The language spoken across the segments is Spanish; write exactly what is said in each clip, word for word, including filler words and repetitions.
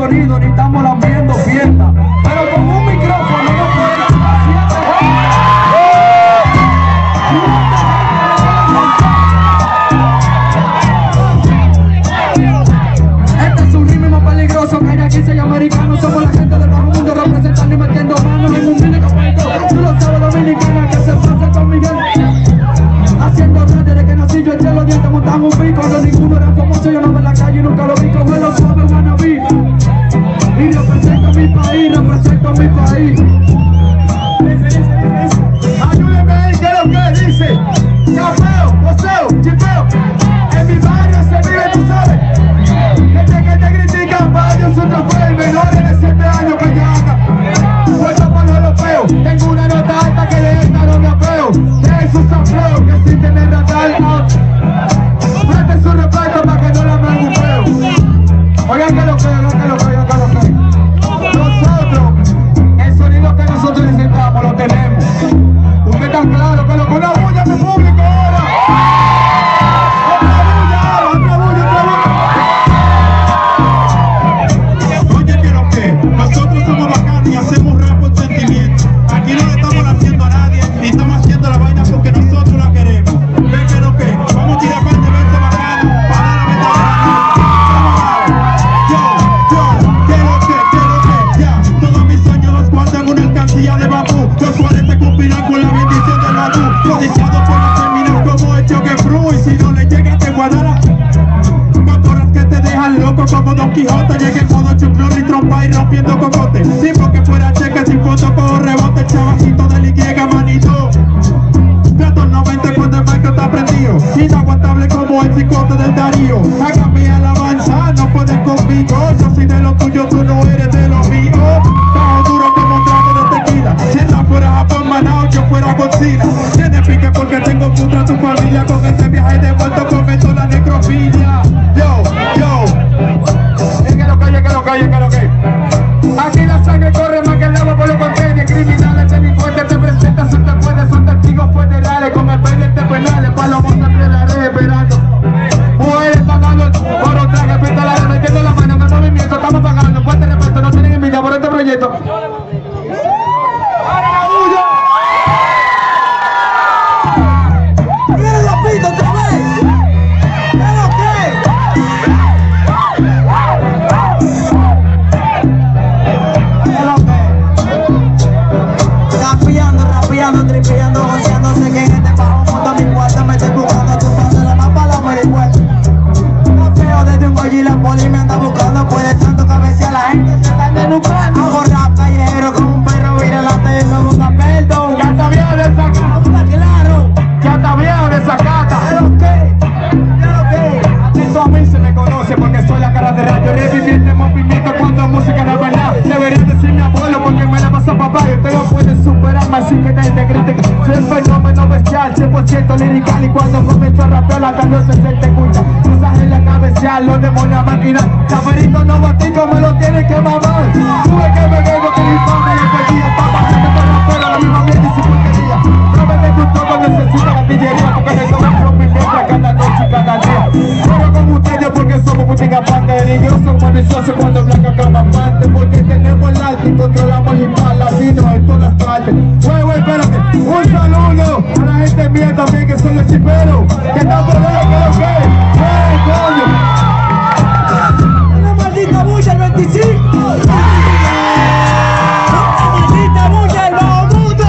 sonido, ni estamos lambiendo fiesta. Pero con un micrófono no pueden hacer siete. Este es un ritmo peligroso que hay aquí, se llama americano. Somos la gente del bajo mundo representando y metiendo manos en un mini campamento. Tú lo sabes, dominicana, que se pasa con Miguel. Haciendo red desde que nací yo eché los dientes, montamos un pico. Cuando ninguno era famoso, yo no me en la calle y nunca lo vi. Como lo sabe, wannabe. Y represento mi país, represento mi país. Ayúdeme ahí, ¿qué es lo que dice? Chapeo, poseo, chipeo. En mi barrio se vive, tú sabes. Gente que te critican, varios otros fue el menor de siete años que ya anda. Puesto por los europeos, tengo una nota alta que le entra los rapeos. De sus sapleos que sin tener radar out. Presten su respeto para que no la me un feo. Oigan que lo que, oigan que lo que, oigan que lo que. Nosotros, el sonido que nosotros necesitamos lo tenemos. Usted está claro que lo que una bulla de público ahora. Otra bulla, otra bulla, otra bulla. Oye, que lo que, nosotros somos bacanos y hacemos rap con sentimiento. Aquí no le estamos haciendo a nadie, ni estamos haciendo la vaina porque nosotros la queremos. Ven que lo que, vamos a tirar parte de este bacano, para la meta. Yo, yo, que lo que, que lo que, ya. Todos mis sueños los guardan en una alcancía de bambú. Los cuales se cumplirán con la bendición de la luz. Codiciado por no terminar como el choque fru. Y si no le llega te guardará. Cotorras que te dejan loco como Don Quijote. Llegué modo chuclón y trompa y rompiendo cocote. Tipo que fuera cheque sin foto con rebote. Chavajito del Y, manito. Plato noventa cuando el micro está prendido. Inaguantable como el cicote del Darío. Hágame alabanza, no puedes conmigo. Yo soy de lo tuyo, tú no eres de lo mío. Bajo duro como un trago de tequila. Si ella fuera Japón, Manao, yo fuera Godzilla. Tiene pique porque tengo contra tu familia. Con este viaje de vuelto cometo la necrofilia. Yo, yo. Es que lo que, es que lo que, es que lo que. Aquí la sangre corre más que el agua por los contenedores. Criminales, delincuentes, te presentas, son te puedes, son testigos federales. Con expedientes penales, palomos entre la red esperando. Mujeres pagando por otra que pinta la red, metiendo la mano en el movimiento. Estamos pagando, fuerte respeto, no tienen envidia por este proyecto. ¡Ahora la bulla! ¡Miren los pitos otra vez! ¿Qué lo que? Rapeando, rapeando, tripeando, goceándose que en este bajo mundo mi cuarto me estoy buscando, chupándole más para la marihuana. Rapeo desde un goy y la poli me anda buscando, puede tanto que a veces a la gente se está denunciando. Hago rap callejero como un perro viralante y me busca perdón. Ya está viejo de esa cata, claro, ya está viejo de esa cata. ¿Es lo que? ¿Es lo que? Eso a mí se me conoce porque soy la cara de radio. Revivir este movimiento cuando música no es verdad. Debería decir mi abuelo porque me la pasa papá y usted no puede superarme así que nadie te critica. Soy el fenómeno bestial, cien por ciento lirical y cuando comienzo a rapear la canción se te escucha. Cosas en la cabeza, los demonios a maquinar. Chaperito no batico, me lo tienes que mamar. Tuve que me vengo que mi fama y el pedía. Papá, se me corre afuera la misma mierda y sin porquería. No me des un toco, necesito la artillería porque me comen rompiendo cada noche y cada día. Pero como ustedes porque somos muy incapaces. Peligrosos, maliciosos cuando blanca cama parte. Porque tenemos el arte y controlamos el mal latinos en todas partes. Güey, güey, espérate. Un saludo a la gente mía también que son los chiperos. Que están por ahí, que lo que. ¡Eh, coño! ¡Una maldita bulla el veinticinco! ¡Una maldita bulla el bajo mundo!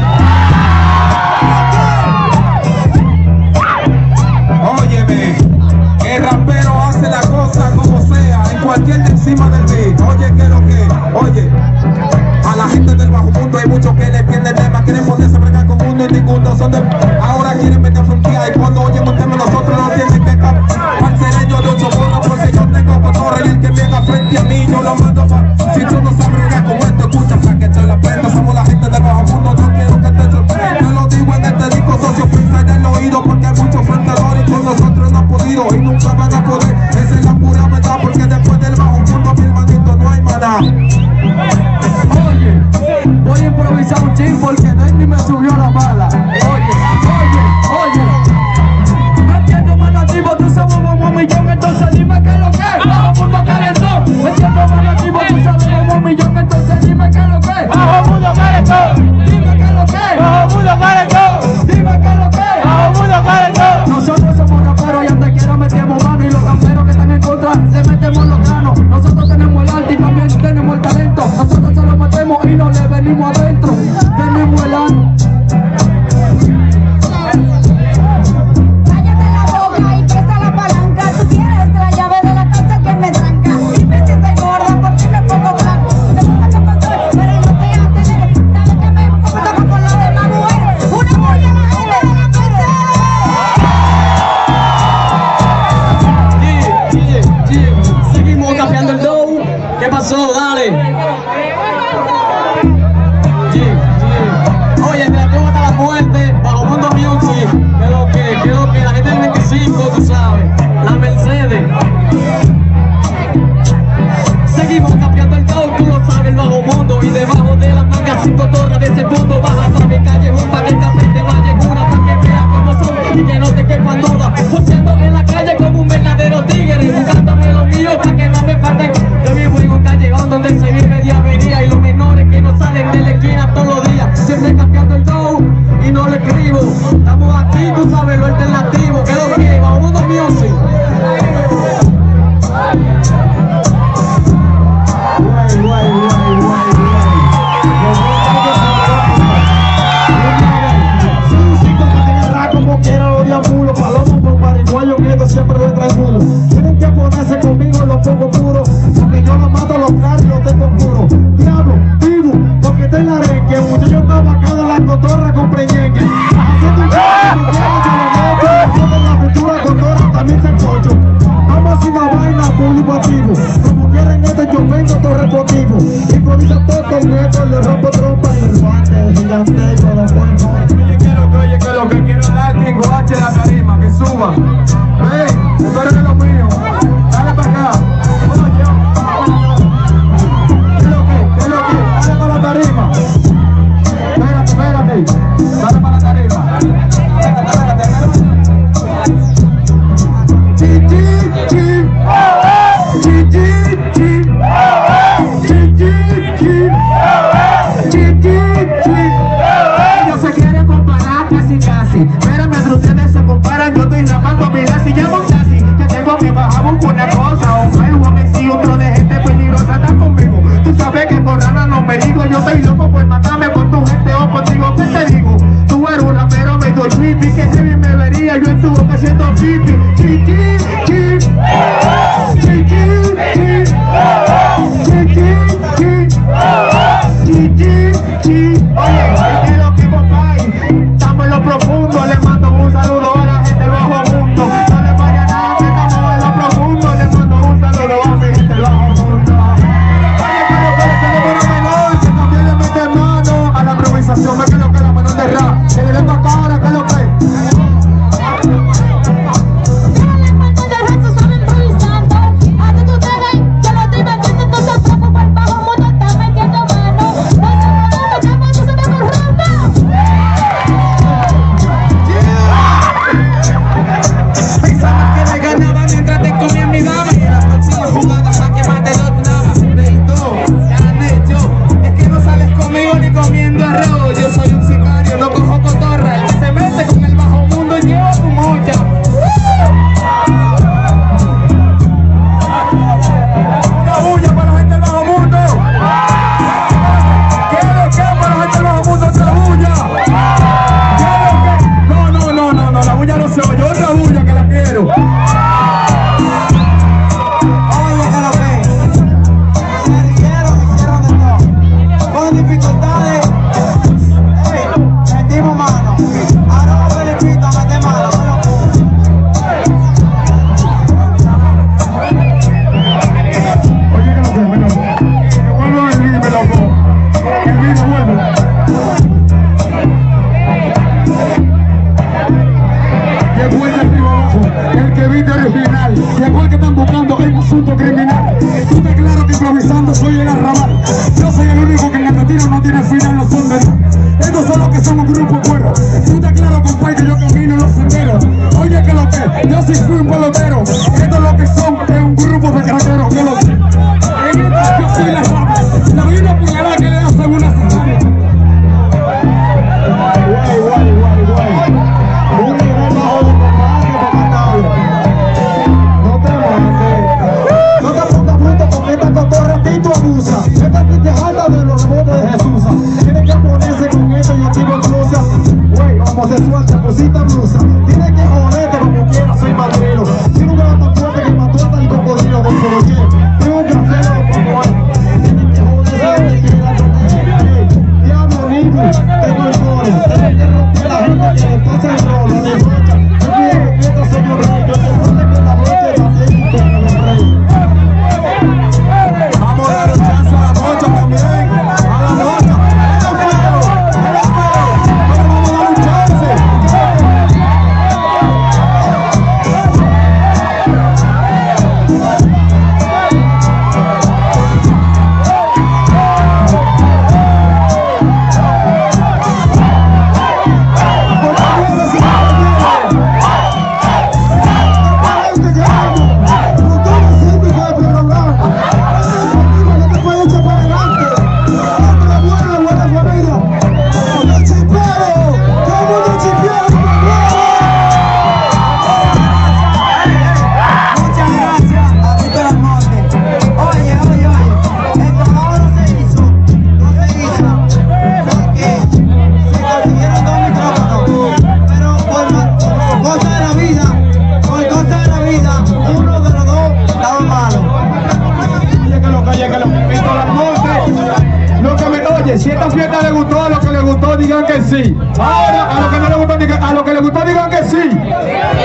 Óyeme, el rapero hace la cosa como sea, en cualquier de encima del beat. Oye, que lo que, oye, a la gente del bajo mundo hay muchos que le pierden tema, quieren ponerse a bregar con uno y ninguno son de. Ahora quieren venir a frontear y cuando oyen un tema nosotros no tienen que cap. Al cereño de ocho bonos porque yo tengo cotorra y el que venga frente a mí yo lo mando pa. Si tú no sabes bregar con esto, escucha para que te la prenda. Somos la gente del bajo mundo, no quiero que te sorprenda. Yo lo digo en este disco, socio, piensa en el oído porque hay muchos frentadores y con nosotros no han podido y nunca van a poder. Esa es la pura verdad porque después del bajo mundo, mi hermanito, no hay maná. Oye, voy a improvisar un ching porque no ni me subió la bala. Oye, oye, oye. Me entiendo más nativo, tú somos un millón, entonces dime qué es lo que es. Bajo mundo calentón, me entiendo más nativo. Seguimos cambiando el dough. ¿Qué pasó? Dale. Oye, te la tengo hasta la muerte. Bajo Mundo Music. Que lo que, que lo que la gente del veinticinco, tú sabes. La Mercedes. Seguimos cambiando el dough, tú lo sabes, el bajo mundo. Y debajo de las mangas cinco torres de ese punto. Baja para mi calle, para que el café te vaya en una, para que veas cómo son y que no te quepan dudas. Joseando en la calle como un verdadero tigre, buscándome lo mío para que no me falten. Yo vivo en un callejón donde se vive día a día y los menores que no salen de la esquina todos los días. Siempre cambiando el dough y no lo escribo. Estamos aquí, tú sabes, lo alternativo. ¿Qué es lo que? Bajo Mundo Music. Guay, guay, guay, guay, guay. Como quiera lo diabulo, palomo por marihuayo, quieto siempre detrás del muro. Tienen que ponerse conmigo los pongo puros, porque yo los mato los claros y los tengo puros. Diablo, vivo, porque estoy en la renque, muchacho está bacano en la cotorra con preñengue. Haciendo un chavo, yo lo la futura cotorra también se cocho. Vamos a una vaina público activo, como quieren este yo vengo todo repotivo. Y con esa toco neto le rompo trompa y el guante gigante con los buenos. Oye, quiero que oye que lo que quiero dar tengo H la tarima, que suba. Ven, tú eres de lo mío, dale para acá. Oye, ¿qué es lo que? ¿Qué es lo que? Dale para la tarima. Espérate, espérate, dale para la tarima. Espérate, espérate, espérate. Ellos se quieren comparar casi casi, pero mientras ustedes se comparan yo estoy rapando mira si llamo casi que tengo que bajar una cosa o un hombre si otro de gente peligrosa está conmigo. Tú sabes que por rana no me digo, yo estoy loco por matarme con tu gente o contigo. ¿Qué te digo? Tú eres un rapero medio trippy, que heavy me vería yo en tu boca haciendo pipi. Chiqui, chiqui, chiqui, chiqui, chiqui, chiqui. Oye, es lo que papá, estamos en lo profundo, le mando un saludo a la gente del bajo mundo. No le vaya nada, que estamos en lo profundo, le mando un saludo a mi gente del bajo mundo. Oye, pero pero que no me menor, que también le mete mano a la improvisación, me quedo que la mano de rap, que le den pa' cara, que lo que. Soy el arrabal, yo soy el único que en el retiro no tiene final, no son de nada. Estos son los que son un grupo bueno. Tú te claro, compadre, que yo camino en los senderos. Oye, que lo que, yo sí fui un pelotero. Esto es lo que son, es un grupo de craqueros. Yo lo sé. En esta yo soy la rama. La misma puñalada que le hacen una semana. Guay, guay, guay, guay. Un nivel bajo de compadre para matarlo. No te mandes. No te pongas bruto con esta cotorra, ti tú abusa. Esta que te jala de los rebotes de Jesús. Tienes que ponerse con eso y activo blusa. Güey, homosexual, te pusiste blusa. Tienes que joderte como quieras, soy madrero. Si nunca vas tan fuerte que mató hasta el cocodrilo del coloqué. Tengo que hacerlo como él. Tienes que joderse, que la cotorra. Diablo, niño, tengo el gol. Tienes que romper la gente que entonces el rolo de brocha. Yo quiero que esto señor rey. Yo te jode con la brocha y también con el rey. Si esta fiesta le gustó, a los que le gustó digan que sí. Ahora, a los que no le gustó, digan, a los que le gustó digan que sí.